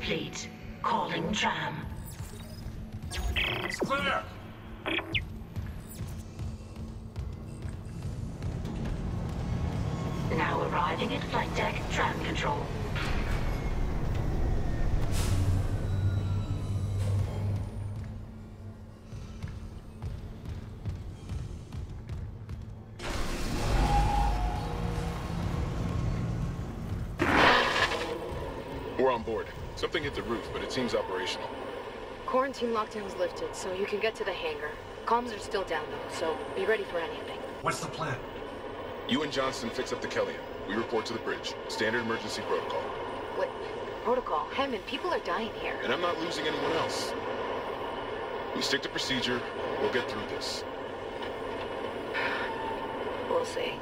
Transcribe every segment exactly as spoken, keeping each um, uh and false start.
complete. Calling tram. It's clear! Now arriving at flight deck tram control. We're on board. Something hit the roof, but it seems operational. Quarantine lockdown's lifted, so you can get to the hangar. Comms are still down though, so be ready for anything. What's the plan? You and Johnston fix up the Kellion. We report to the bridge. Standard emergency protocol. What? Protocol? Hammond, people are dying here. And I'm not losing anyone else. We stick to procedure. We'll get through this. We'll see.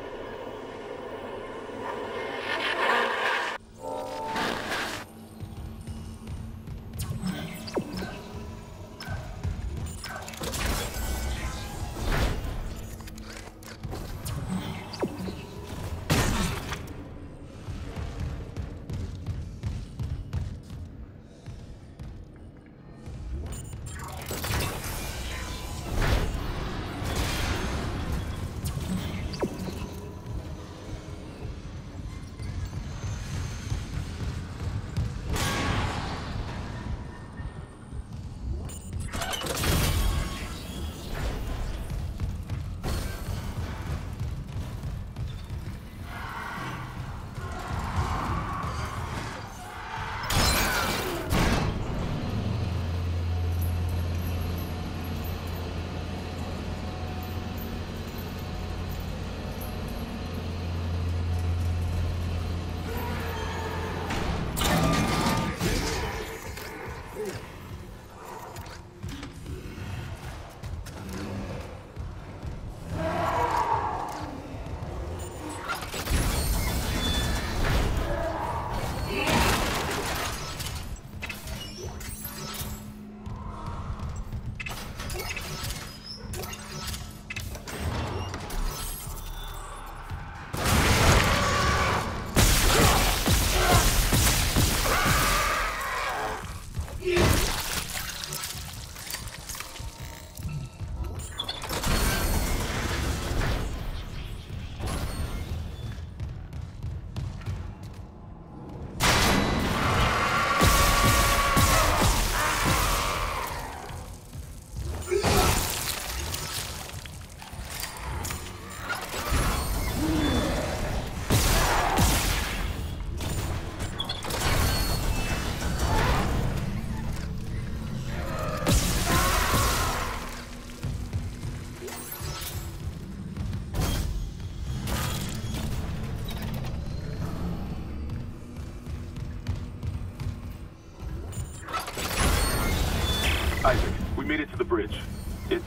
Isaac, we made it to the bridge. It's...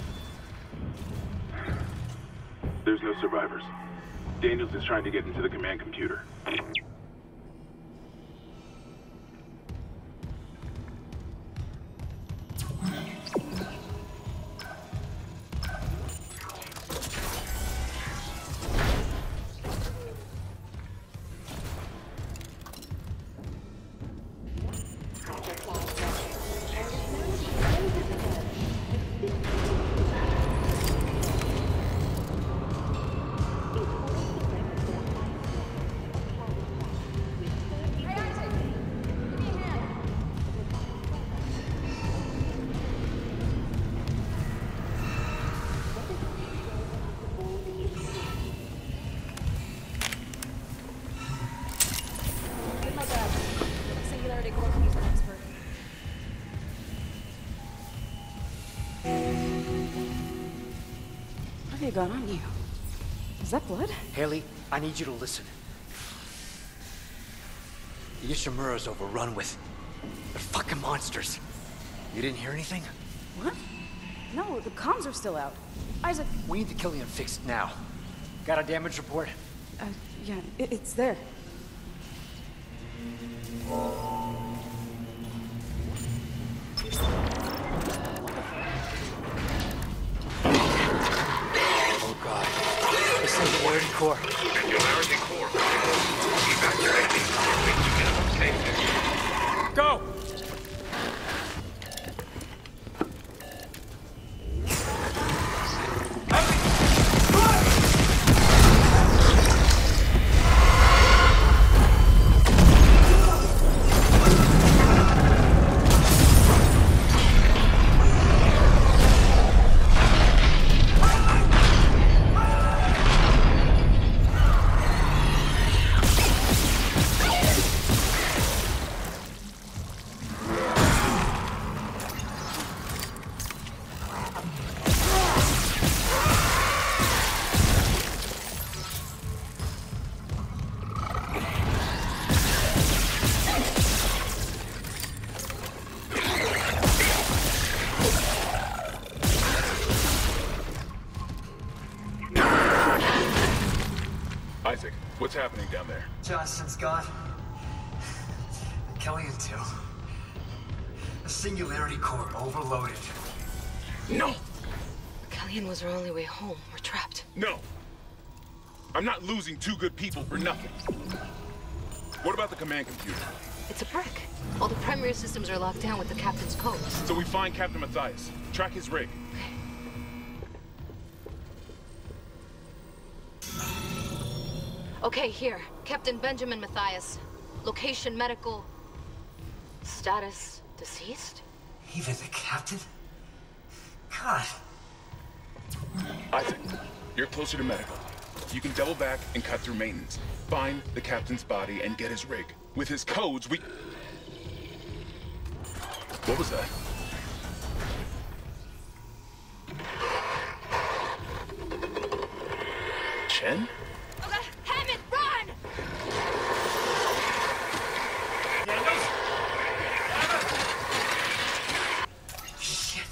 There's no survivors. Daniels is trying to get into the command computer. What have you got on you? Is that blood? Haley, I need you to listen. The Ishimura's overrun with... They're fucking monsters. You didn't hear anything? What? No, the comms are still out. Isaac... We need the Kellion fixed now. Got a damage report? Uh, yeah, it, it's there. Oh god. This is the American Core. Singularity Core. Evacuate the core. We can get them safe. Go! What's happening down there? Johnston's gone. Kelly and too. The Singularity Core overloaded. No! Kellyan was our only way home. We're trapped. No! I'm not losing two good people for nothing. What about the command computer? It's a brick. All the primary systems are locked down with the captain's codes. So we find Captain Mathius, track his rig. Okay, here. Captain Benjamin Mathius. Location medical. Status deceased? Even the captain? God. Isaac, you're closer to medical. You can double back and cut through maintenance. Find the captain's body and get his rig. With his codes, we... What was that? Chen? Hammond, run! Shit.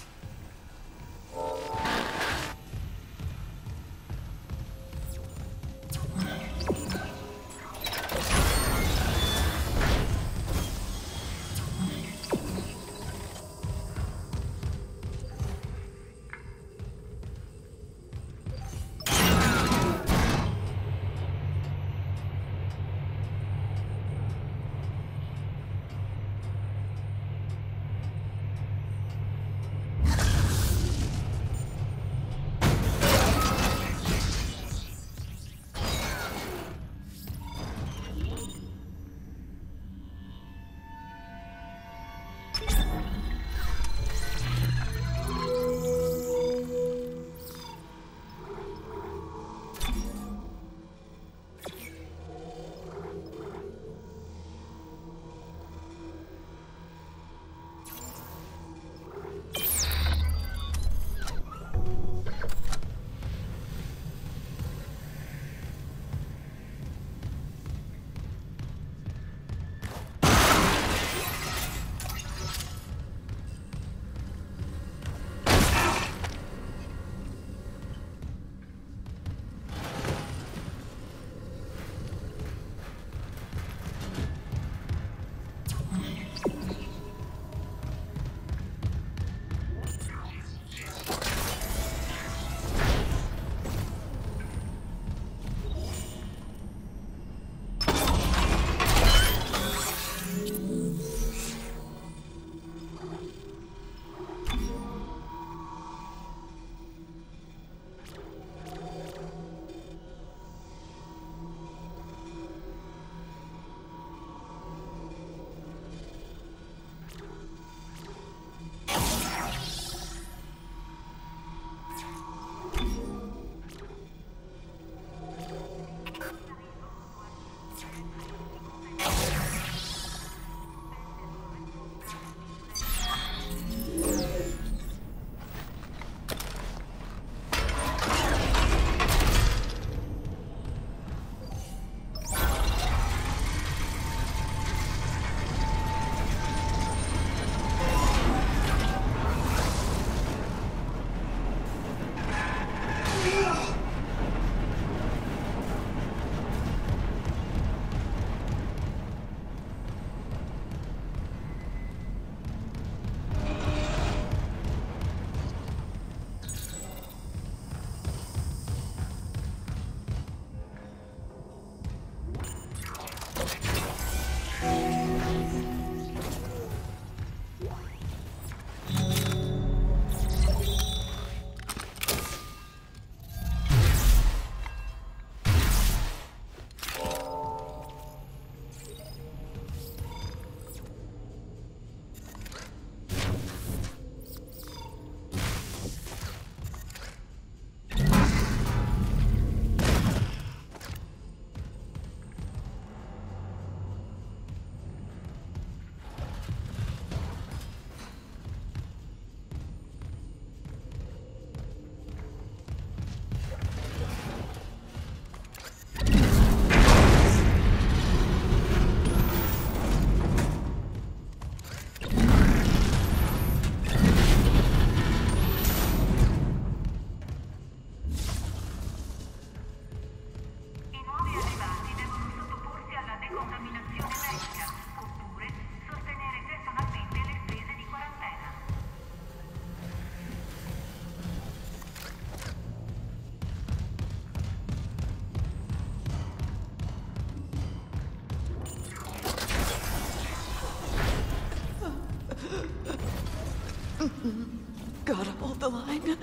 Gotta hold the line.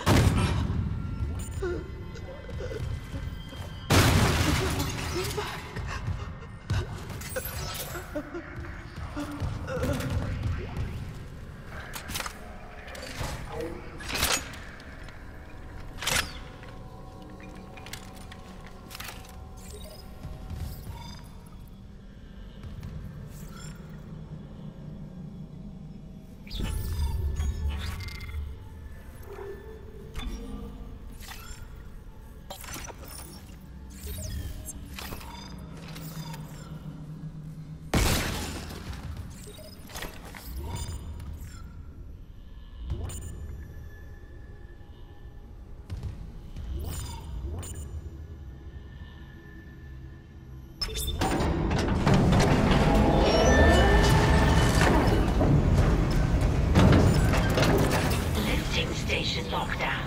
Coming back. Lifting station lockdown.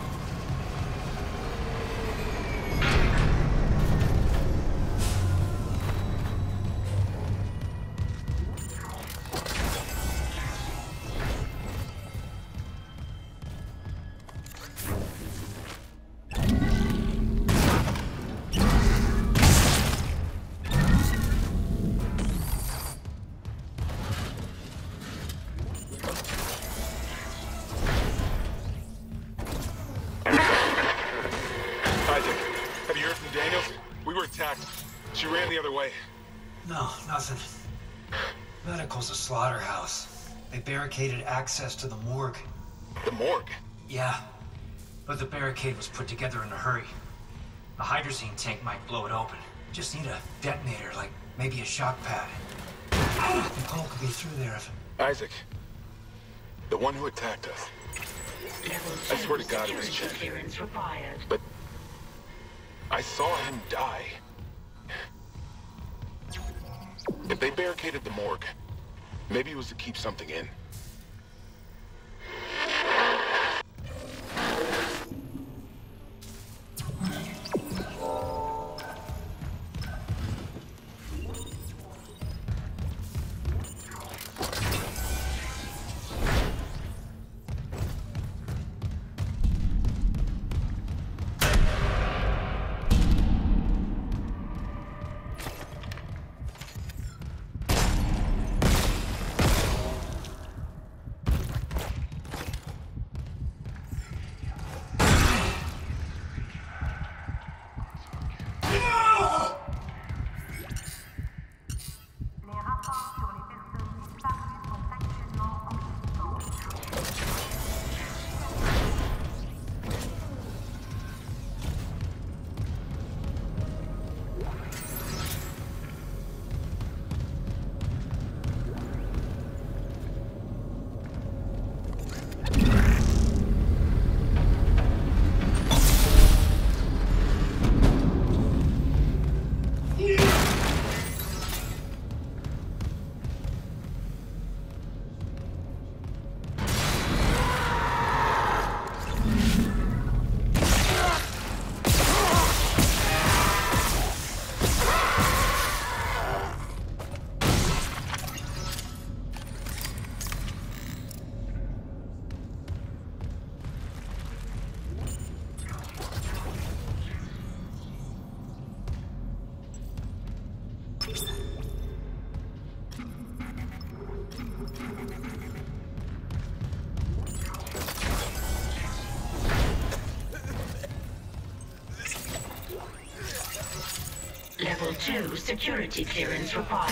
Isaac, have you heard from Daniels? We were attacked. She ran the other way. No, nothing. Medical's a slaughterhouse. They barricaded access to the morgue. The morgue? Yeah, but the barricade was put together in a hurry. A hydrazine tank might blow it open. Just need a detonator, like maybe a shock pad. Nicole could be through there if... Isaac, the one who attacked us. Level I swear to God it was security Chen. clearance required. But I saw him die. If they barricaded the morgue, maybe it was to keep something in. Level two security clearance required.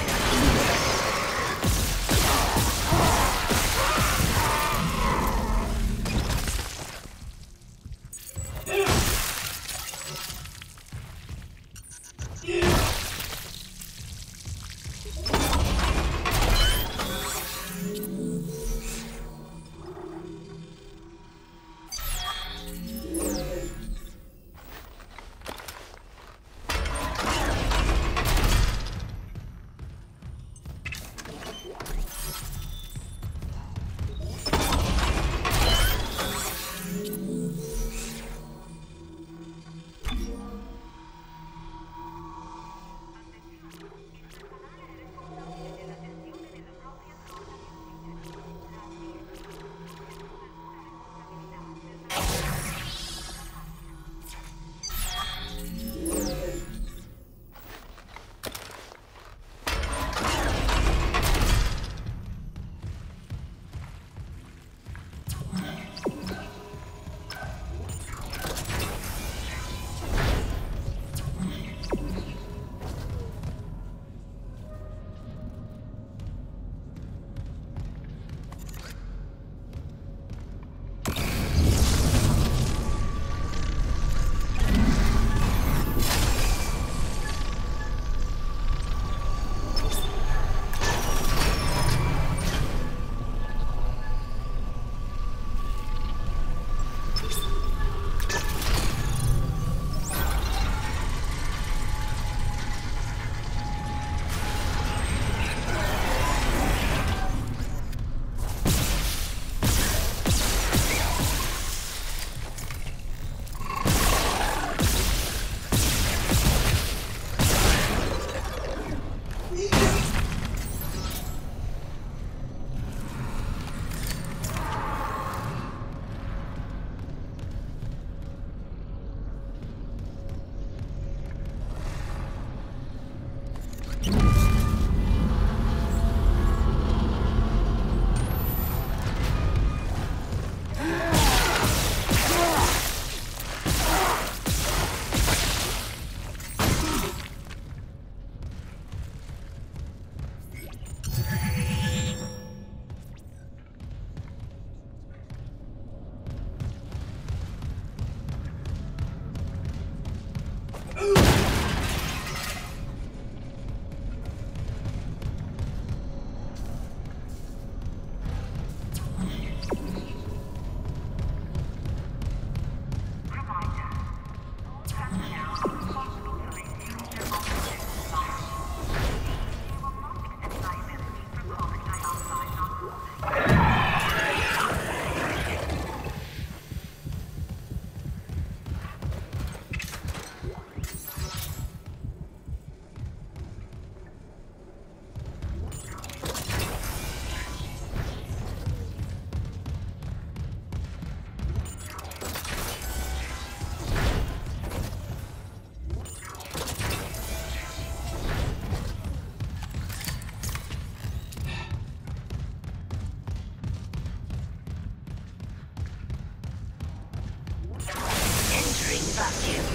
vacuum.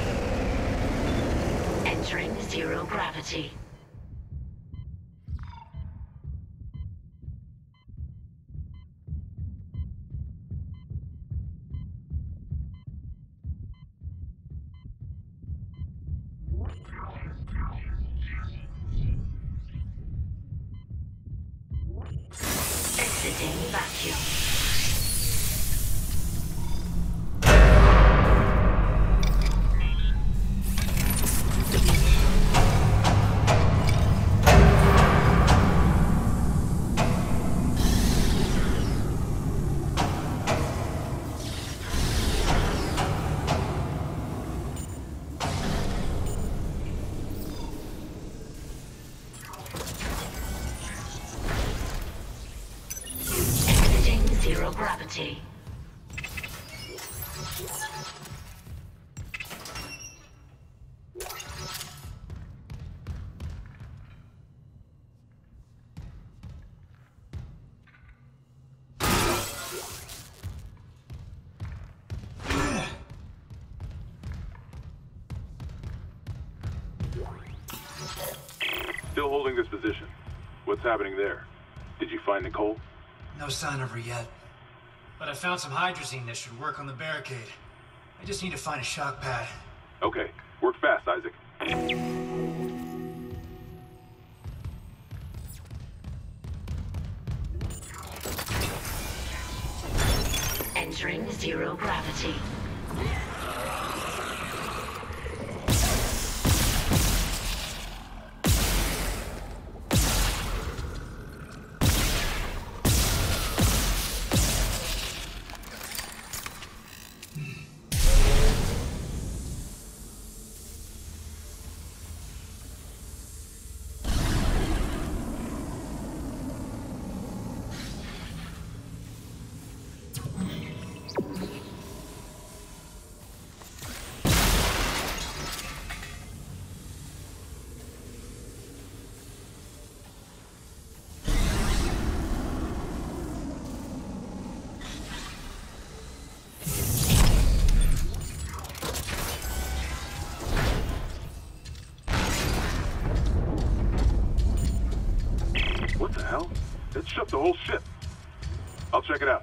Entering zero gravity. Exiting vacuum. Zero gravity. Still holding this position. What's happening there? Did you find Nicole? No sign of her yet. But I found some hydrazine that should work on the barricade. I just need to find a shock pad. Okay. Work fast, Isaac. Entering zero gravity. What the hell? It shut the whole ship. I'll check it out.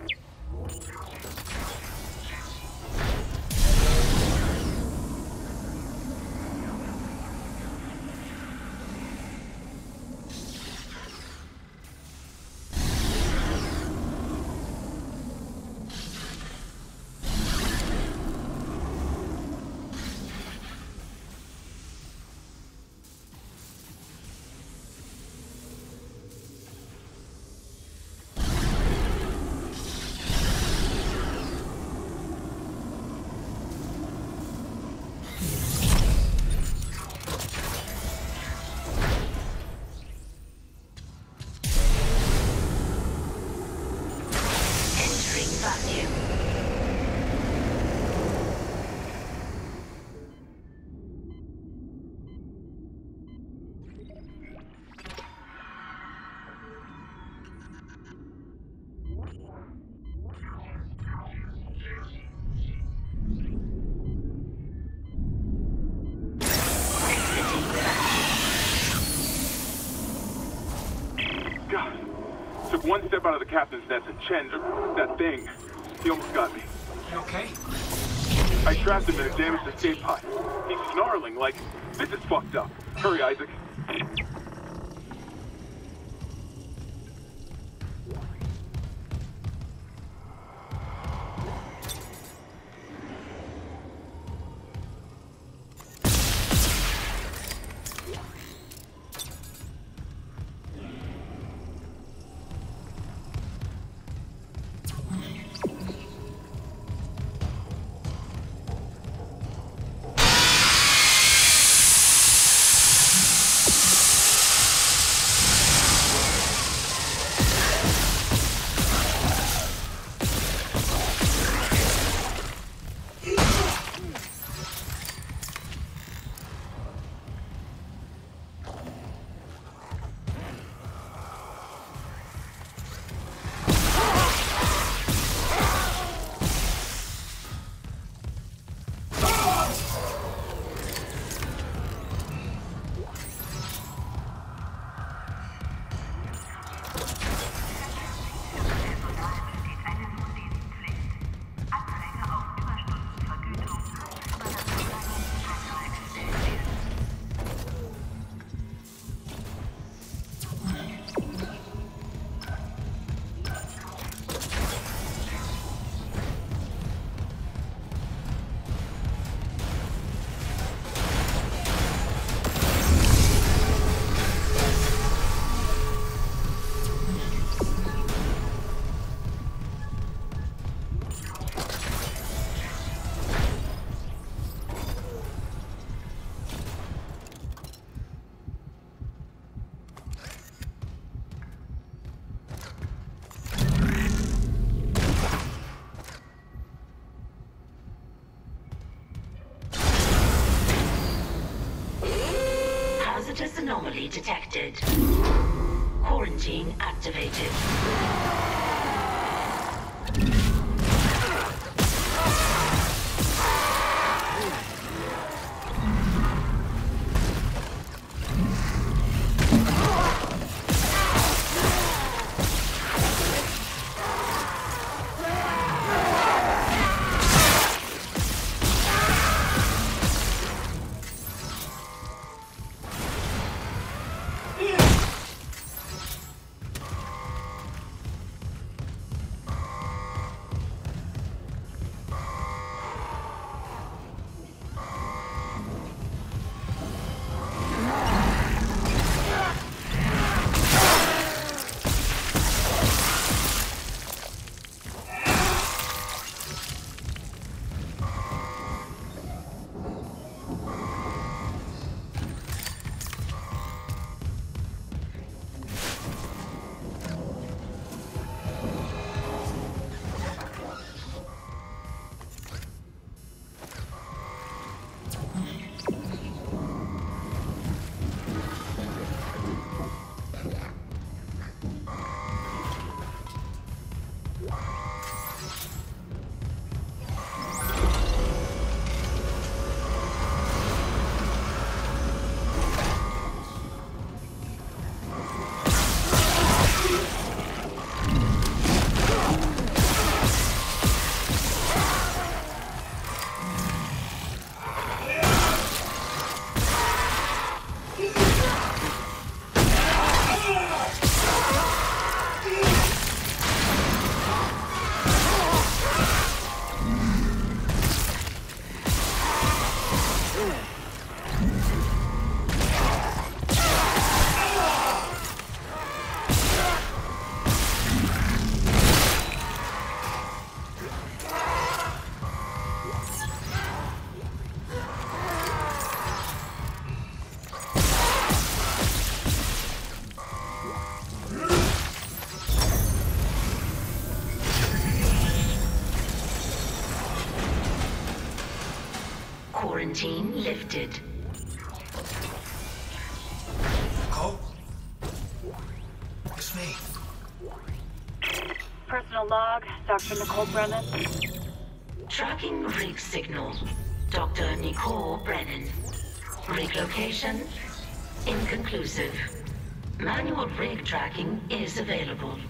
Vacuum. God. Took one step out of the captain's nest and Chen, uh, that thing, he almost got me. You okay? I trapped him in a damaged escape pod. He's snarling like, this is fucked up. Hurry, Isaac. Anomaly detected. Quarantine activated. Quarantine lifted. Cole? It's me. Personal log, Doctor Nicole Brennan. Tracking rig signal. Doctor Nicole Brennan. Rig location? Inconclusive. Manual rig tracking is available.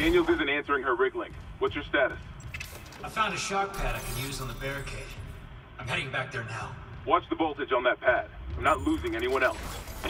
Daniels isn't answering her rig link. What's your status? I found a shock pad I can use on the barricade. I'm heading back there now. Watch the voltage on that pad. I'm not losing anyone else.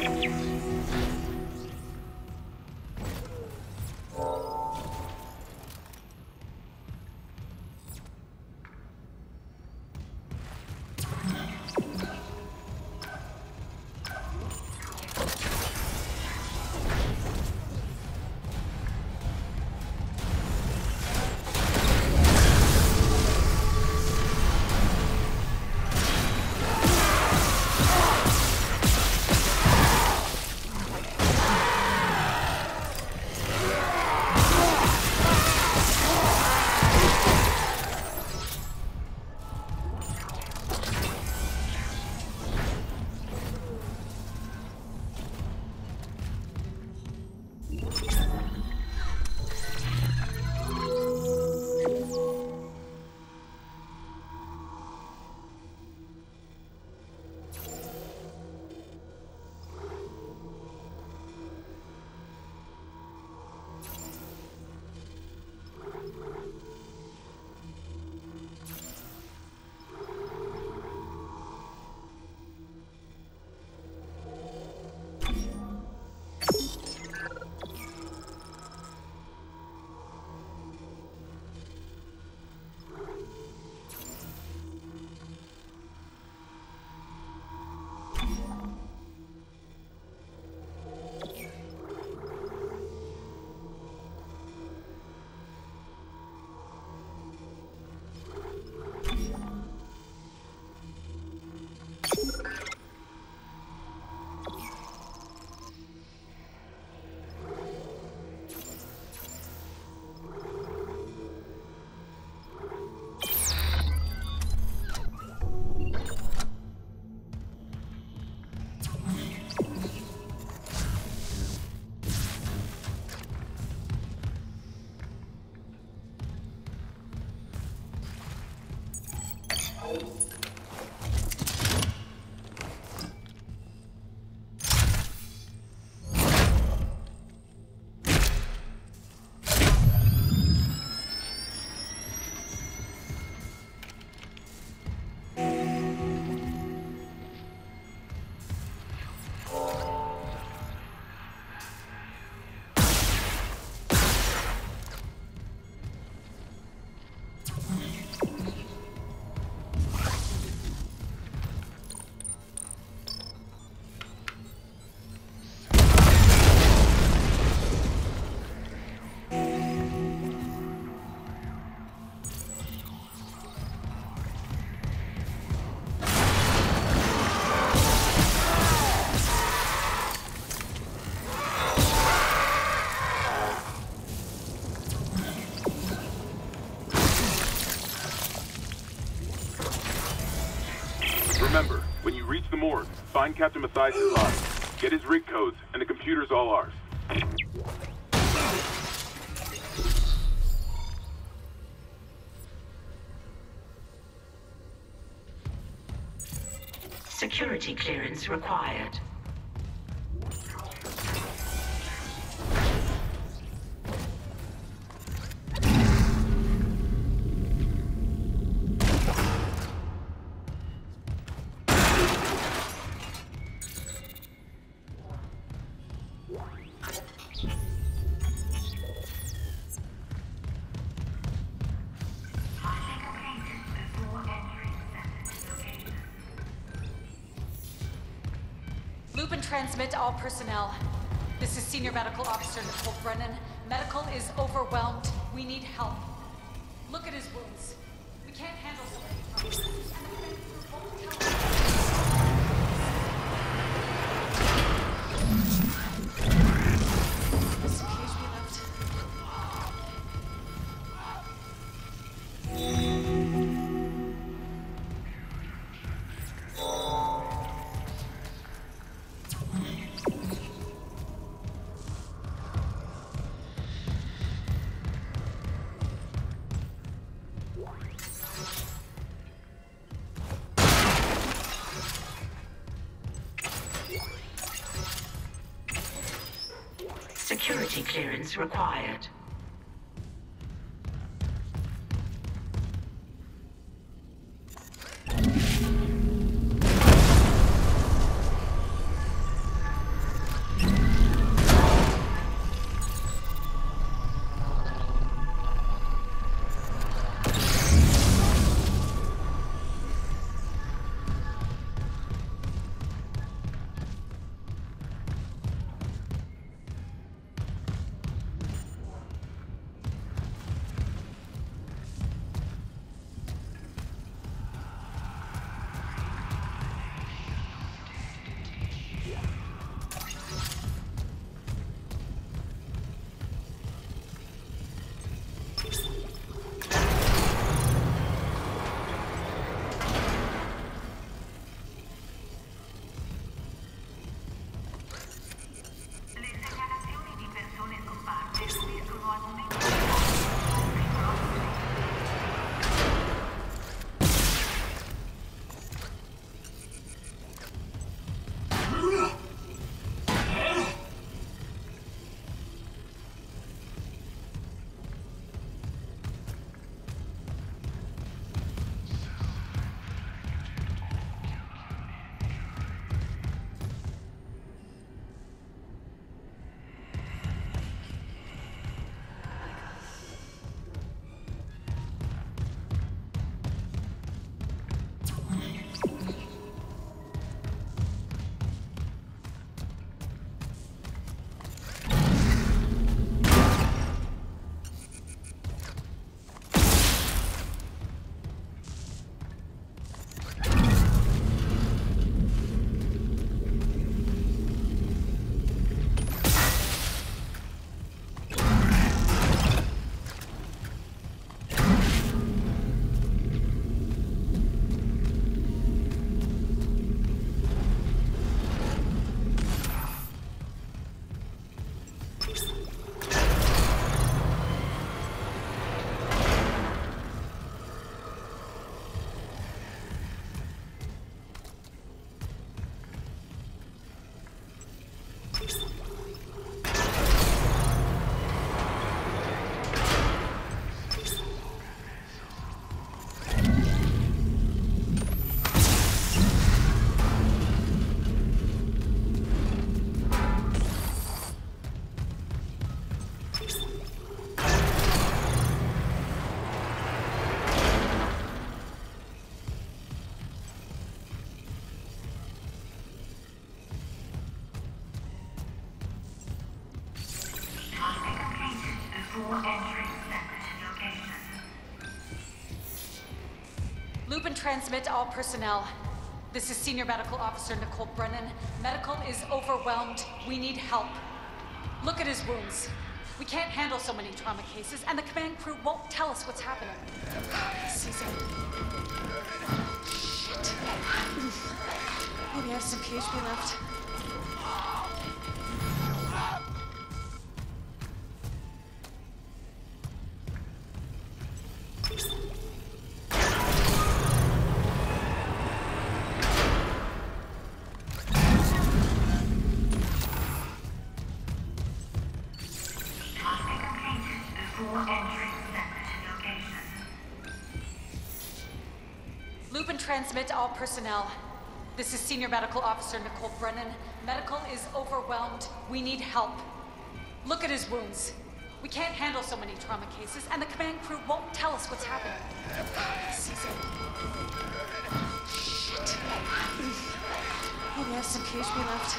Remember, when you reach the morgue, find Captain Mathias' body. Get his rig codes, and the computer's all ours. Security clearance required. Loop and transmit all personnel. This is Senior Medical Officer Nicole Brennan. Medical is overwhelmed. We need help. Look at his wounds. We can't handle so many problems. This appears to be left. Security clearance required. Loop and transmit all personnel. This is Senior Medical Officer Nicole Brennan. Medical is overwhelmed. We need help. Look at his wounds. We can't handle so many trauma cases, and the command crew won't tell us what's happening. Caesar. Shit. Maybe I have some P H P left. Loop and transmit all personnel. This is Senior Medical Officer Nicole Brennan. Medical is overwhelmed. We need help. Look at his wounds. We can't handle so many trauma cases, and the command crew won't tell us what's happening. Caesar. Shit. Maybe I have some P H P left.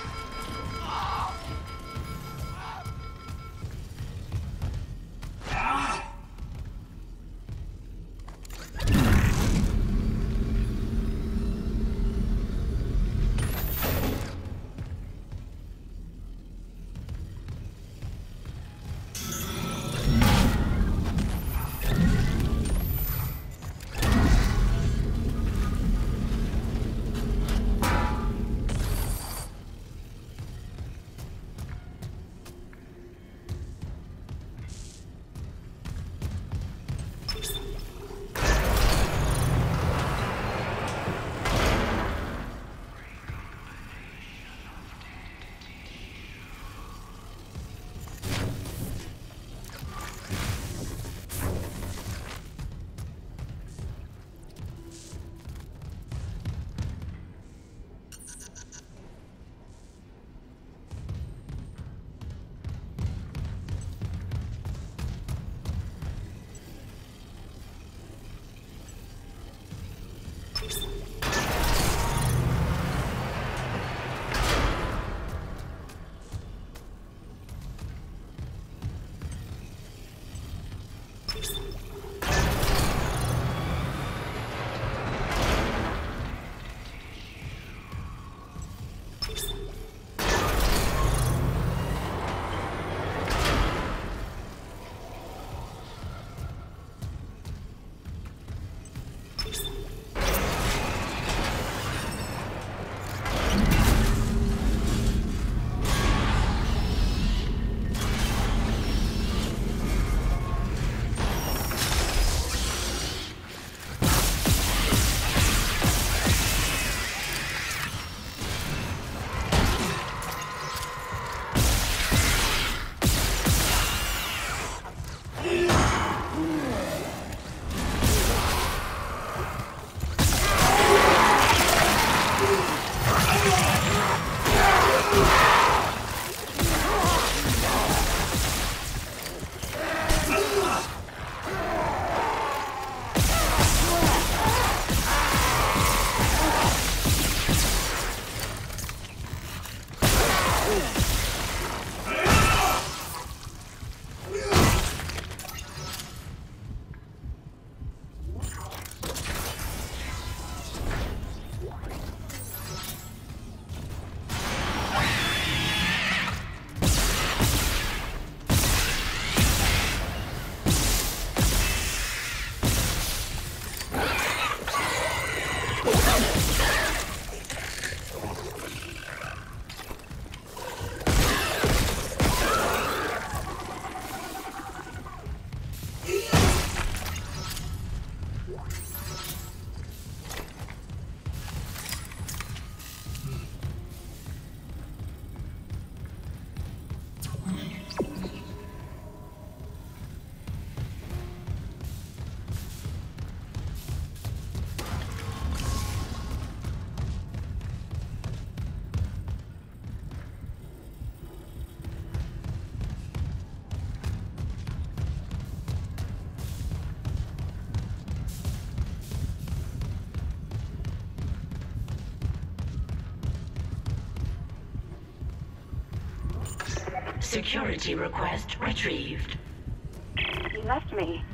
Security request retrieved. You left me.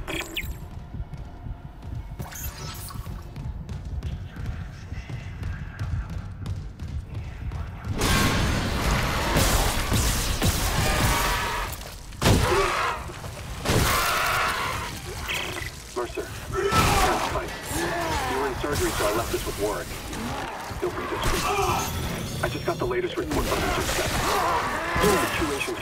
Mercer. That's fine. You were in surgery, so I left this with Warwick. He'll read this for you. I just got the latest report from Mister Scott. The situation.